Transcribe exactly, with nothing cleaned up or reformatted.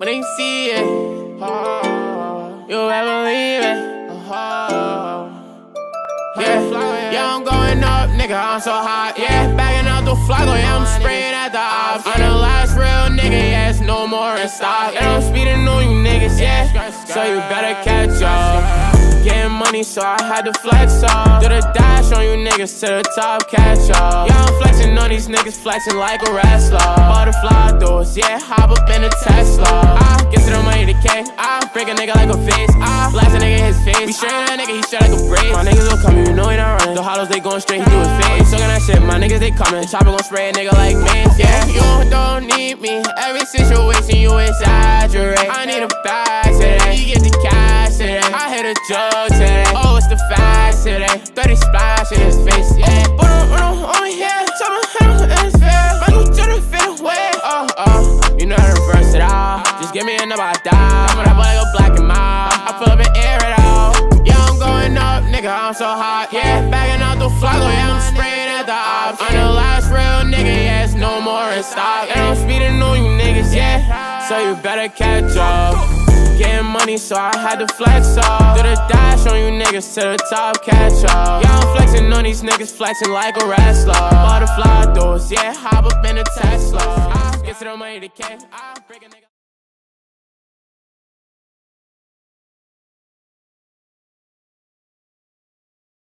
when they see it, oh, you ever leave it, oh, yeah, yeah, I'm going up, nigga, I'm so hot, yeah, bagging out the flago, yeah, I'm spraying at the ops, I'm the last real nigga, yeah, it's no more in stock, and I'm speeding on you niggas, yeah, so you better catch up. Getting money, so I had to flex off. Do the dash on you niggas to the top, catch up. Yeah, I'm flexing on these niggas, flexing like a wrestler. Butterfly doors, yeah, hop up in a Tesla. I get to the money, the K. I break a nigga like a face. I blast a nigga in his face. Be straight that nigga, he straight like a brace. My niggas will come, you know he not running. The hollows, they going straight, he do his face. Talking that shit, my niggas, they coming. Chopper gon' spray a nigga like me. Yeah, you don't need me. Every situation you exaggerate. I need a bag today. You get the cash today. I hit a jug today. Oh, it's the facts today. thirty splash in his face, yeah. But I'm, I'm, I'm here. Tell me how in his face. I go to the fit away. Oh, oh. You know how to reverse it all. Just give me a number, I die. I'm gonna like a black and mild. I pull up and air it out. Yeah, I'm going up, nigga, I'm so hot. Yeah, bagging out the flago, yeah, I'm spraying at the ops. I'm the last real nigga, yeah, it's no more in stock. And I'm speeding on you niggas, yeah, so you better catch up. Getting money, so I had to flex off. Do the dash on you niggas to the top, catch up. Yeah, I'm flexing on these niggas, flexing like a wrestler. Butterfly doors, yeah, hop up in a Tesla. I get to the money, the K. I break a nigga.